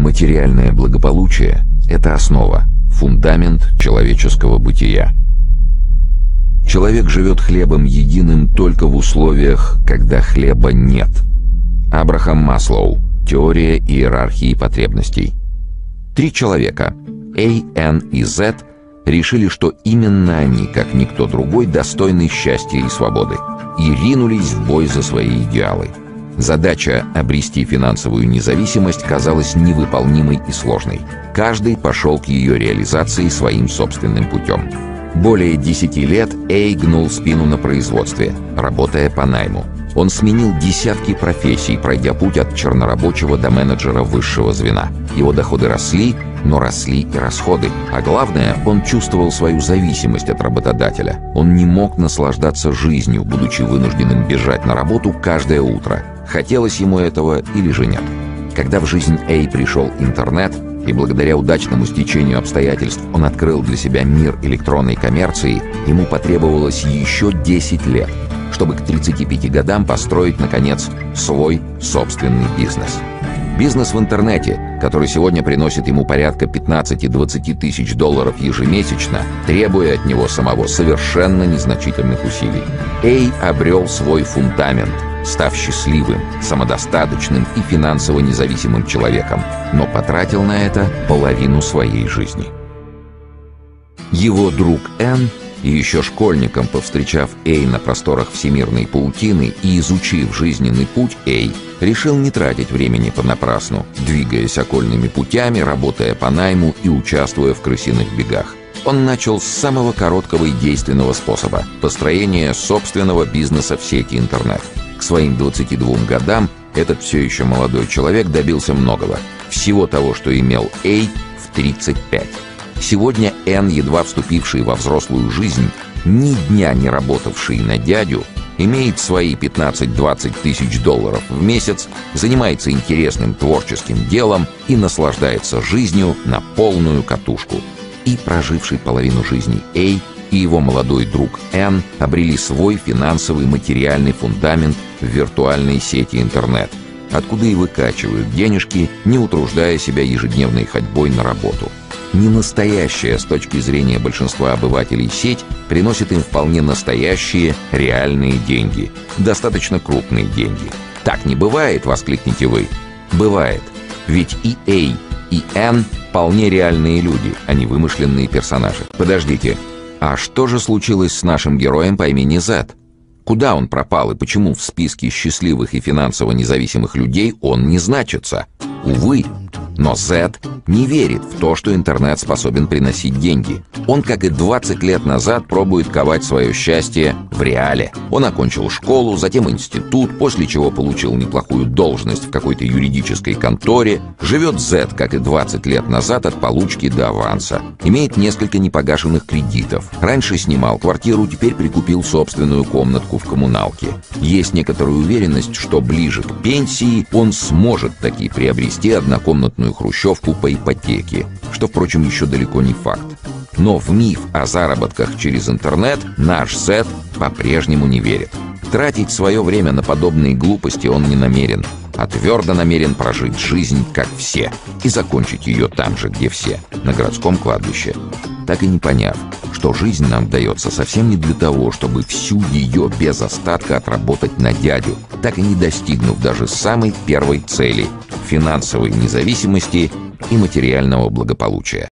Материальное благополучие – это основа, фундамент человеческого бытия. Человек живет хлебом единым только в условиях, когда хлеба нет. Абрахам Маслоу. Теория иерархии потребностей. 3 человека – A, N и Z – решили, что именно они, как никто другой, достойны счастья и свободы, и ринулись в бой за свои идеалы. Задача обрести финансовую независимость казалась невыполнимой и сложной. Каждый пошел к ее реализации своим собственным путем. Более 10 лет Эй гнул спину на производстве, работая по найму. Он сменил десятки профессий, пройдя путь от чернорабочего до менеджера высшего звена. Его доходы росли, но росли и расходы. А главное, он чувствовал свою зависимость от работодателя. Он не мог наслаждаться жизнью, будучи вынужденным бежать на работу каждое утро. Хотелось ему этого или же нет. Когда в жизнь Эй пришел интернет, и благодаря удачному стечению обстоятельств он открыл для себя мир электронной коммерции, ему потребовалось еще 10 лет, чтобы к 35 годам построить, наконец, свой собственный бизнес. Бизнес в интернете, который сегодня приносит ему порядка 15-20 тысяч долларов ежемесячно, требуя от него самого совершенно незначительных усилий. Эй обрел свой фундамент, став счастливым, самодостаточным и финансово независимым человеком, но потратил на это половину своей жизни. Его друг Н, и еще школьником, повстречав Эй на просторах всемирной паутины и изучив жизненный путь Эй, решил не тратить времени понапрасну, двигаясь окольными путями, работая по найму и участвуя в крысиных бегах. Он начал с самого короткого и действенного способа – построения собственного бизнеса в сети интернет. К своим 22 годам этот все еще молодой человек добился многого. Всего того, что имел Эй в 35. Сегодня Н, едва вступивший во взрослую жизнь, ни дня не работавший на дядю, имеет свои 15-20 тысяч долларов в месяц, занимается интересным творческим делом и наслаждается жизнью на полную катушку. И проживший половину жизни Эй и его молодой друг Н обрели свой финансовый материальный фундамент в виртуальной сети интернет, откуда и выкачивают денежки, не утруждая себя ежедневной ходьбой на работу. Ненастоящая с точки зрения большинства обывателей сеть приносит им вполне настоящие, реальные деньги, достаточно крупные деньги. «Так не бывает!» — воскликнете вы. Бывает. Ведь и Эй, и Н вполне реальные люди, а не вымышленные персонажи. Подождите, а что же случилось с нашим героем по имени Зет? Куда он пропал и почему в списке счастливых и финансово независимых людей он не значится? Увы, но Зет не верит в то, что интернет способен приносить деньги. Он, как и 20 лет назад, пробует ковать свое счастье в реале. Он окончил школу, затем институт, после чего получил неплохую должность в какой-то юридической конторе. Живет Зет, как и 20 лет назад, от получки до аванса. Имеет несколько непогашенных кредитов. Раньше снимал квартиру, теперь прикупил собственную комнатку в коммуналке. Есть некоторая уверенность, что ближе к пенсии он сможет таки приобрести однокомнатную хрущевку по ипотеке, что, впрочем, еще далеко не факт. Но в миф о заработках через интернет наш Зет по-прежнему не верит. Тратить свое время на подобные глупости он не намерен, а твердо намерен прожить жизнь, как все, и закончить ее там же, где все, на городском кладбище. Так и не поняв, что жизнь нам дается совсем не для того, чтобы всю ее без остатка отработать на дядю, так и не достигнув даже самой первой цели – финансовой независимости и материального благополучия.